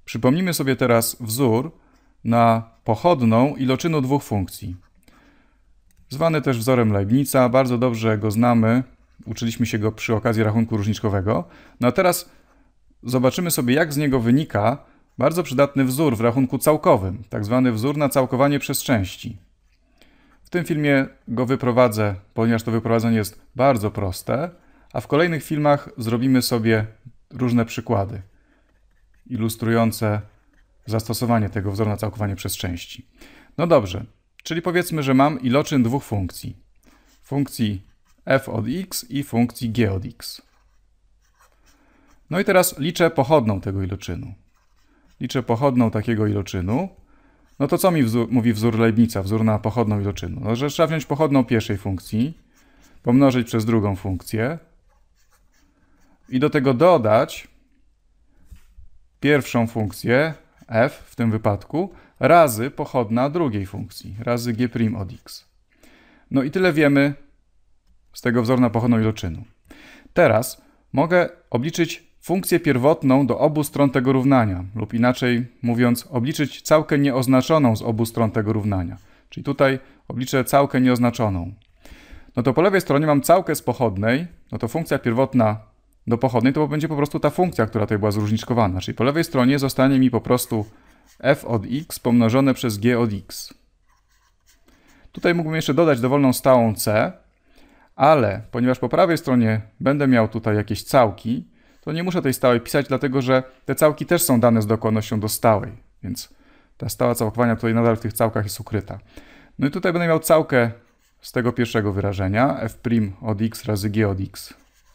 Przypomnijmy sobie teraz wzór na pochodną iloczynu dwóch funkcji. Zwany też wzorem Leibniza, bardzo dobrze go znamy, uczyliśmy się go przy okazji rachunku różniczkowego. No a teraz zobaczymy sobie, jak z niego wynika bardzo przydatny wzór w rachunku całkowym, tak zwany wzór na całkowanie przez części. W tym filmie go wyprowadzę, ponieważ to wyprowadzenie jest bardzo proste, a w kolejnych filmach zrobimy sobie różne przykłady ilustrujące zastosowanie tego wzoru na całkowanie przez części. No dobrze, czyli powiedzmy, że mam iloczyn dwóch funkcji. Funkcji f od x i funkcji g od x. No i teraz liczę pochodną tego iloczynu. Liczę pochodną takiego iloczynu. No to co mi mówi wzór Leibniza, wzór na pochodną iloczynu? No, że trzeba wziąć pochodną pierwszej funkcji, pomnożyć przez drugą funkcję i do tego dodać pierwszą funkcję, f w tym wypadku, razy pochodna drugiej funkcji, razy g' od x. No i tyle wiemy z tego wzoru na pochodną iloczynu. Teraz mogę obliczyć funkcję pierwotną do obu stron tego równania, lub inaczej mówiąc, obliczyć całkę nieoznaczoną z obu stron tego równania. Czyli tutaj obliczę całkę nieoznaczoną. No to po lewej stronie mam całkę z pochodnej, no to funkcja pierwotna do pochodnej to będzie po prostu ta funkcja, która tutaj była zróżniczkowana. Czyli po lewej stronie zostanie mi po prostu f od x pomnożone przez g od x. Tutaj mógłbym jeszcze dodać dowolną stałą c, ale ponieważ po prawej stronie będę miał tutaj jakieś całki, to nie muszę tej stałej pisać, dlatego że te całki też są dane z dokładnością do stałej, więc ta stała całkowania tutaj nadal w tych całkach jest ukryta. No i tutaj będę miał całkę z tego pierwszego wyrażenia, f' od x razy g od x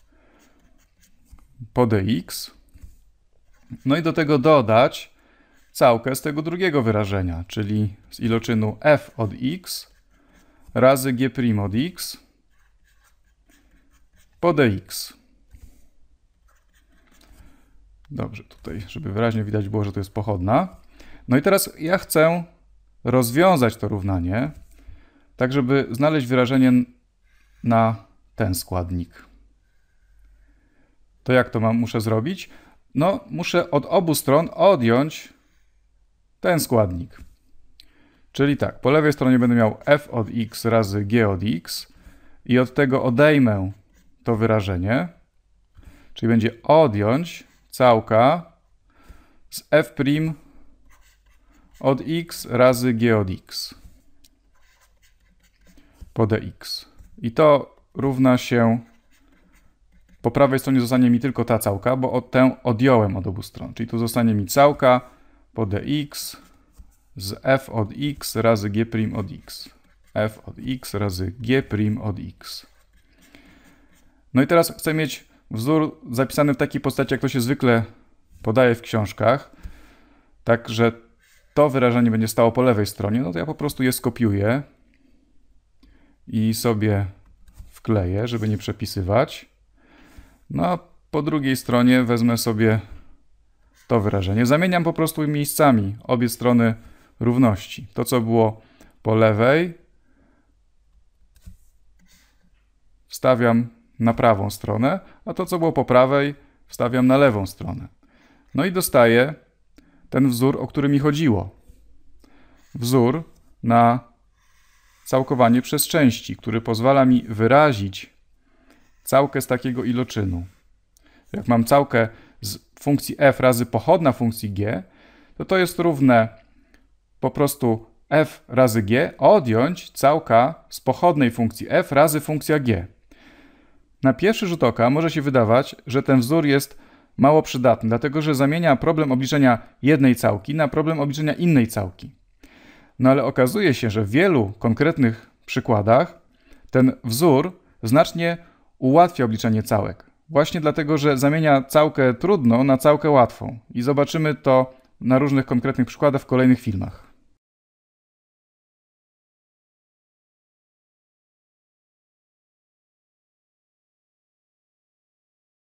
po dx. No i do tego dodać całkę z tego drugiego wyrażenia, czyli z iloczynu f od x razy g' od x po dx. Dobrze, tutaj, żeby wyraźnie widać było, że to jest pochodna. No i teraz ja chcę rozwiązać to równanie, tak żeby znaleźć wyrażenie na ten składnik. To jak to muszę zrobić? No, muszę od obu stron odjąć ten składnik. Czyli tak, po lewej stronie będę miał f od x razy g od x i od tego odejmę to wyrażenie, czyli będzie odjąć całka z f' od x razy g od x po dx. I to równa się, po prawej stronie zostanie mi tylko ta całka, bo tę odjąłem od obu stron. Czyli tu zostanie mi całka po dx z f od x razy g' od x. f od x razy g' od x. No i teraz chcę mieć wzór zapisany w takiej postaci, jak to się zwykle podaje w książkach. Tak, że to wyrażenie będzie stało po lewej stronie. No to ja po prostu je skopiuję i sobie wkleję, żeby nie przepisywać. No a po drugiej stronie wezmę sobie to wyrażenie. Zamieniam po prostu miejscami obie strony równości. To, co było po lewej, wstawiam na prawą stronę, a to, co było po prawej, wstawiam na lewą stronę. No i dostaję ten wzór, o który mi chodziło. Wzór na całkowanie przez części, który pozwala mi wyrazić całkę z takiego iloczynu. Jak mam całkę z funkcji f razy pochodna funkcji g, to to jest równe po prostu f razy g odjąć całka z pochodnej funkcji f razy funkcja g. Na pierwszy rzut oka może się wydawać, że ten wzór jest mało przydatny, dlatego że zamienia problem obliczenia jednej całki na problem obliczenia innej całki. No ale okazuje się, że w wielu konkretnych przykładach ten wzór znacznie ułatwia obliczenie całek. Właśnie dlatego, że zamienia całkę trudną na całkę łatwą. I zobaczymy to na różnych konkretnych przykładach w kolejnych filmach.